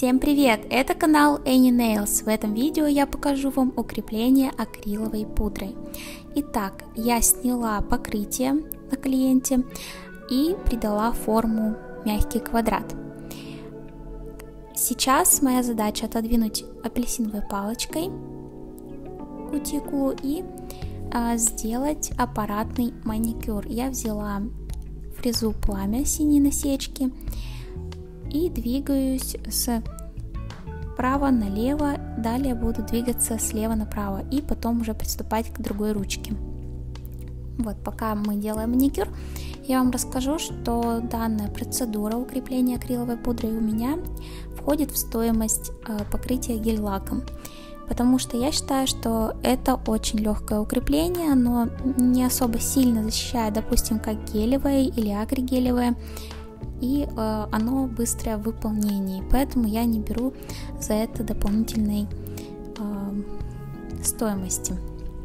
Всем привет! Это канал Any Nails. В этом видео я покажу вам укрепление акриловой пудрой. Итак, я сняла покрытие на клиенте и придала форму мягкий квадрат. Сейчас моя задача отодвинуть апельсиновой палочкой кутикулу и сделать аппаратный маникюр. Я взяла фрезу пламя синей насечки и двигаюсь справа налево, далее буду двигаться слева направо и потом уже приступать к другой ручке. Вот, пока мы делаем маникюр, я вам расскажу, что данная процедура укрепления акриловой пудрой у меня входит в стоимость покрытия гель-лаком, потому что я считаю, что это очень легкое укрепление, оно не особо сильно защищает, допустим, как гелевое или акригелевое, и оно быстрое в выполнении, поэтому я не беру за это дополнительной стоимости,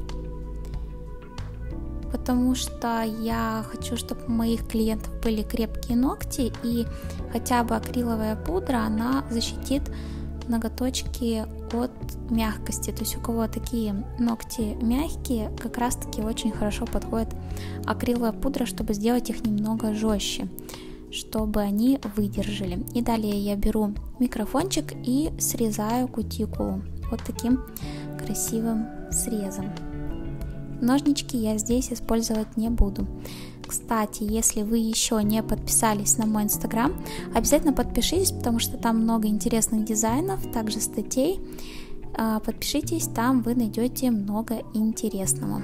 потому что я хочу, чтобы у моих клиентов были крепкие ногти, и хотя бы акриловая пудра, она защитит ноготочки от мягкости. То есть у кого такие ногти мягкие, как раз таки очень хорошо подходит акриловая пудра, чтобы сделать их немного жестче, чтобы они выдержали. И далее я беру микрофончик и срезаю кутикулу вот таким красивым срезом. Ножнички я здесь использовать не буду. Кстати, если вы еще не подписались на мой инстаграм, обязательно подпишитесь, потому что там много интересных дизайнов, также статей. Подпишитесь, там вы найдете много интересного.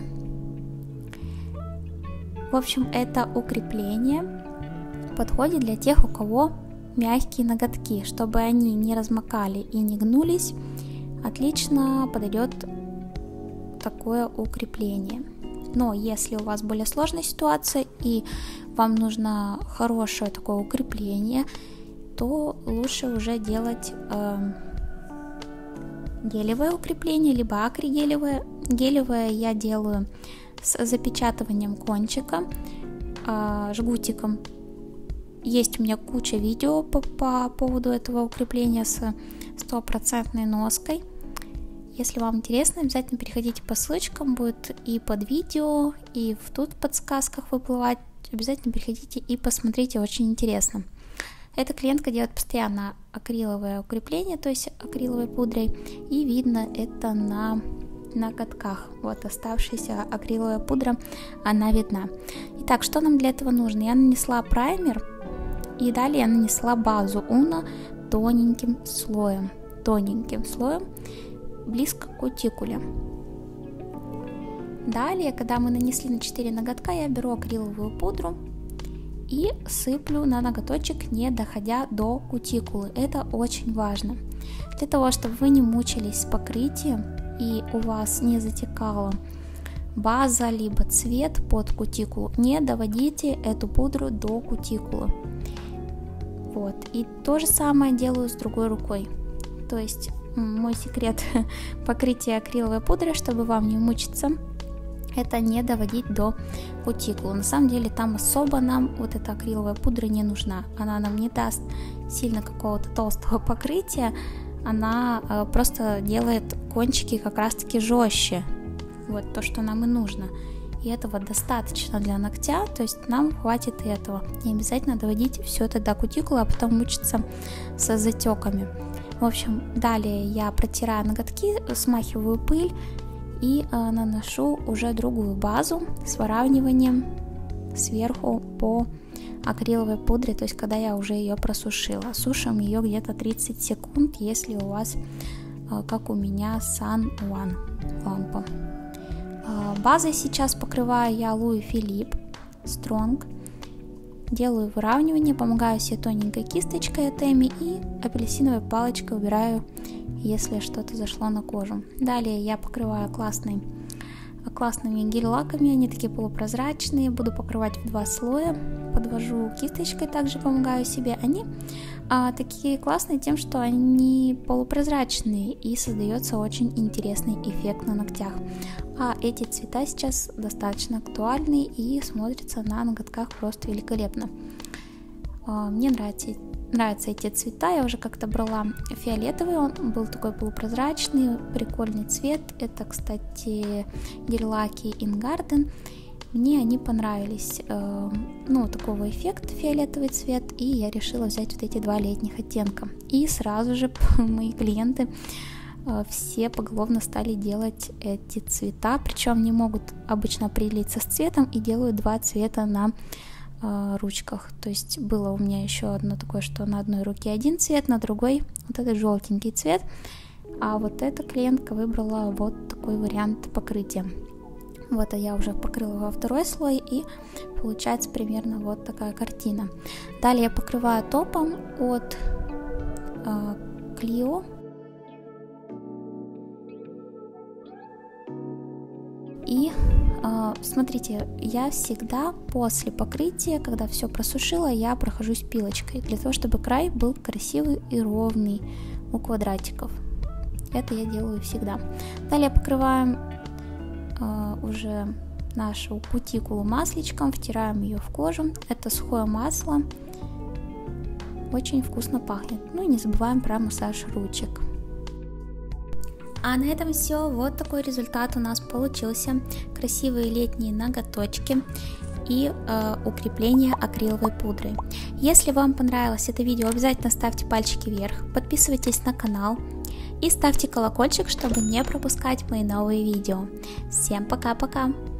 В общем, это укрепление подходит для тех, у кого мягкие ноготки, чтобы они не размокали и не гнулись. Отлично подойдет такое укрепление. Но если у вас более сложная ситуация и вам нужно хорошее такое укрепление, то лучше уже делать гелевое укрепление, либо акригелевое. Гелевое я делаю с запечатыванием кончика жгутиком. Есть у меня куча видео по поводу этого укрепления с 100% ноской. Если вам интересно, обязательно переходите по ссылочкам, будет и под видео, и тут в подсказках выплывать. Обязательно переходите и посмотрите, очень интересно. Эта клиентка делает постоянно акриловое укрепление, то есть акриловой пудрой, и видно это на ноготках. Вот оставшаяся акриловая пудра, она видна. Итак, что нам для этого нужно? Я нанесла праймер, и далее я нанесла базу Uno тоненьким слоем, близко к кутикуле. Далее, когда мы нанесли на 4 ноготка, я беру акриловую пудру и сыплю на ноготочек, не доходя до кутикулы. Это очень важно. Для того, чтобы вы не мучились с покрытием и у вас не затекала база либо цвет под кутикулу, не доводите эту пудру до кутикулы. Вот. И то же самое делаю с другой рукой. То есть мой секрет покрытия акриловой пудрой, чтобы вам не мучиться, это не доводить до кутикулы. На самом деле там особо нам вот эта акриловая пудра не нужна. Она нам не даст сильно какого-то толстого покрытия, она просто делает кончики как раз таки жестче. Вот то, что нам и нужно. И этого достаточно для ногтя, то есть нам хватит и этого. Не обязательно доводить все это до кутикулы, а потом мучиться со затеками. В общем, далее я протираю ноготки, смахиваю пыль и наношу уже другую базу с выравниванием сверху по акриловой пудре, то есть когда я уже ее просушила. Сушим ее где-то 30 секунд, если у вас, как у меня, Sun One лампа. Базой сейчас покрываю я Louis Philippe Strong. Делаю выравнивание, помогаю себе тоненькой кисточкой от Эми и апельсиновой палочкой убираю, если что-то зашло на кожу. Далее я покрываю классными гель-лаками, они такие полупрозрачные, буду покрывать в 2 слоя, подвожу кисточкой, также помогаю себе. Они такие классные тем, что они полупрозрачные и создается очень интересный эффект на ногтях. А эти цвета сейчас достаточно актуальны и смотрятся на ноготках просто великолепно. Мне нравится нравятся эти цвета. Я уже как-то брала фиолетовый, он был такой полупрозрачный, прикольный цвет. Это, кстати, гель-лаки In Garden. Мне они понравились, ну, такого эффекта фиолетовый цвет, и я решила взять вот эти два летних оттенка. И сразу же мои клиенты все поголовно стали делать эти цвета, причем не могут обычно определиться с цветом и делают два цвета на ручках. То есть было у меня еще одно такое, что на одной руке один цвет, на другой вот этот желтенький цвет, а вот эта клиентка выбрала вот такой вариант покрытия. Вот, а я уже покрыла во второй слой, и получается примерно вот такая картина. Далее я покрываю топом от Clio. И смотрите, я всегда после покрытия, когда все просушила, я прохожусь пилочкой, для того, чтобы край был красивый и ровный у квадратиков. Это я делаю всегда. Далее покрываем уже нашу кутикулу масличком, втираем ее в кожу. Это сухое масло, очень вкусно пахнет. Ну и не забываем про массаж ручек. А на этом все. Вот такой результат у нас получился. Красивые летние ноготочки и укрепление акриловой пудрой. Если вам понравилось это видео, обязательно ставьте пальчики вверх, подписывайтесь на канал и ставьте колокольчик, чтобы не пропускать мои новые видео. Всем пока-пока!